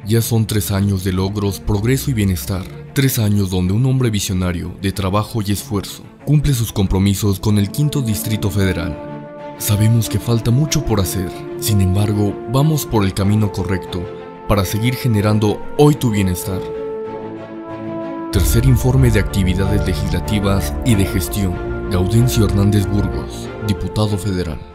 Ya son 3 años de logros, progreso y bienestar. 3 años donde un hombre visionario, de trabajo y esfuerzo, cumple sus compromisos con el Quinto Distrito Federal. Sabemos que falta mucho por hacer, sin embargo, vamos por el camino correcto para seguir generando hoy tu bienestar. Tercer informe de actividades legislativas y de gestión. Gaudencio Hernández Burgos, Diputado Federal.